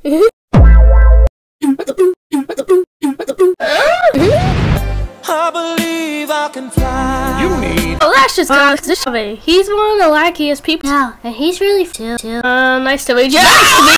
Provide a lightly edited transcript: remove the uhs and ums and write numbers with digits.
I believe I can fly. You need. Oh, that's just He's one of the luckiest people. Yeah, and he's really too. Nice to meet you.